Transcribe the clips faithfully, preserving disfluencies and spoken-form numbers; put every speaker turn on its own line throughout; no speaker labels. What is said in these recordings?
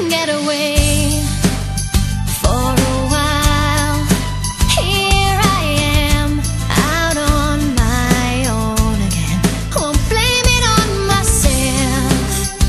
get away for a while. Here I am, out on my own again. Won't blame it on myself.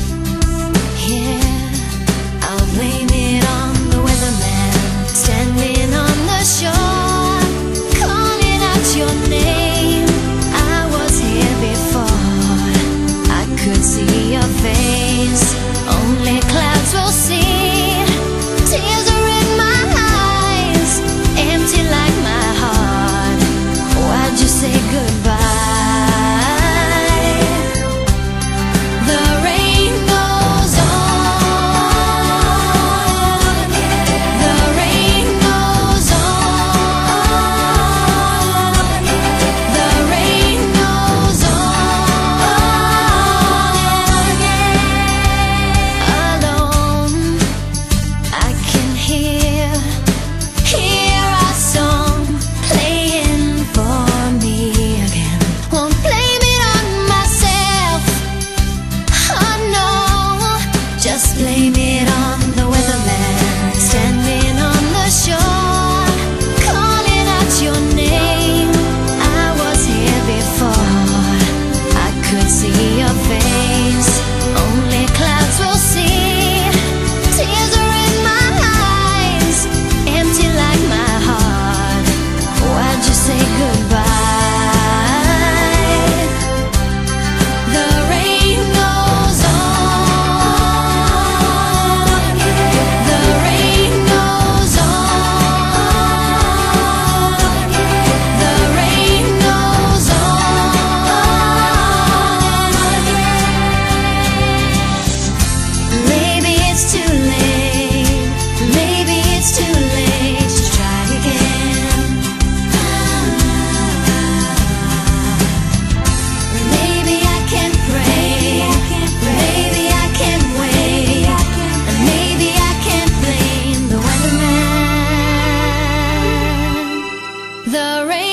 Yeah, I'll blame it on the weatherman, standing on the shore, calling out your name. I was here before, I could see your face. Only clouds will see. Tears are in my eyes, empty like my heart. Why'd you say goodbye? The rain goes on. The rain goes on. The rain goes on. Alone, I can hear, hear our song playing for me again. Won't blame it on myself, oh no, just blame it on the weatherman, standing on the shore, calling out your name. I was here before, I could see your face. Only clouds will see. Tears are in my eyes, empty like my heart. Why'd you say goodbye? The rain goes on. The rain goes on. The rain goes on. Maybe it's too late, maybe it's too late to try again. Maybe I can pray, maybe I can wait, and maybe I can blame the weatherman. The rain